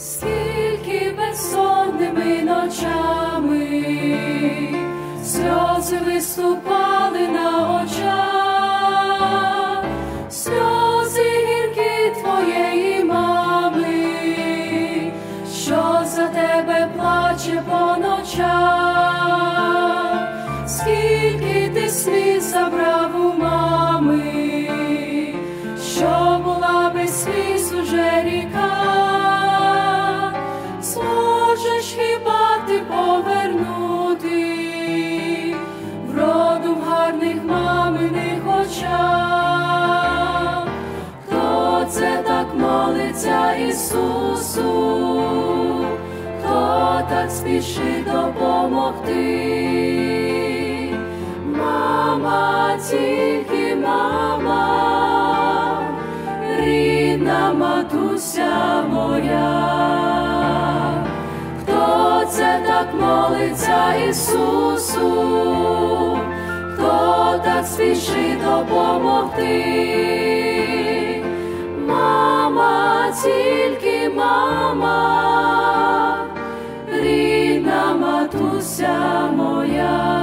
Скільки безсонними ночами сльози виступали на очах, сльози гіркі твоєї мами, що за тебе плаче по ночах. Скільки ти сліз забрав у мами, що була без сліз уже ріка. Зможеш хіба ти повернути вроду в гарних маминих очах? Хто це так молиться Ісусу? Хто так спішить допомогти? Мама, тільки мама, рідна матуся моя. Хто це так молиться Ісусу? Хто так спішить допомогти? Мама, тільки мама, рідна матуся моя.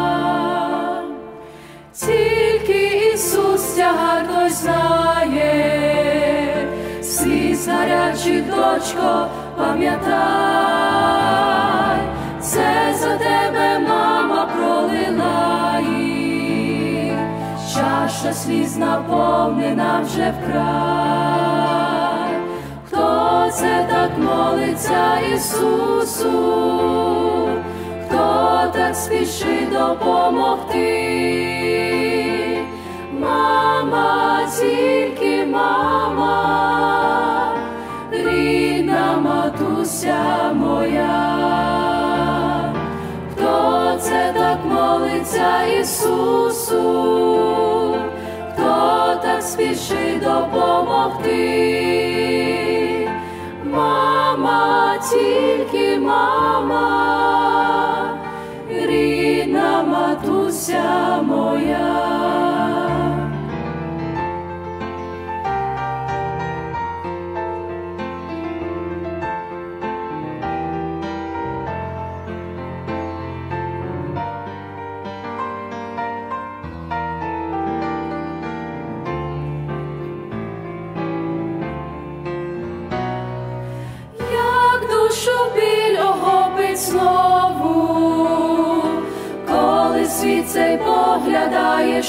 Тільки Ісус тягар той знає, сліз гарячих, дочко, пам'ятай, це за тебе мама пролила їх, чаша сліз наповнена вже вкрай. Хто це так молиться Ісусу? Хто так спішить допомогти? Мама, тільки мама, рідна матуся моя. Хто це так молиться Ісусу? Хто так спішить допомогти? Мама, тільки мама, рідна матуся моя. Душу біль охопить знову, коли світ цей поглядаєш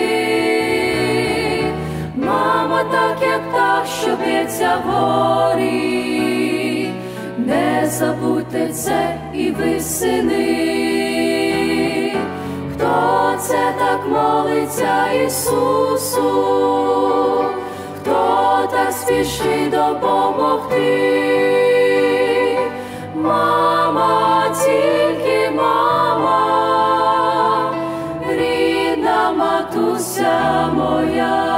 ти. Мама, так як та, що б'ється вгорі, не забудьте це і ви, сини. Хто це так молиться Ісусу? Хто так спішить допомогти? Мама, тільки мама, рідна матуся моя.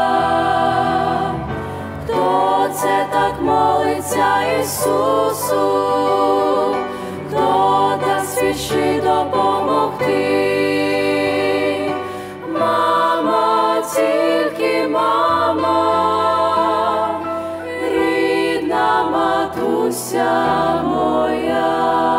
Хто це так молиться Ісусу? Хто так спішить допомогти? Мама, тільки мама, рідна матуся моя.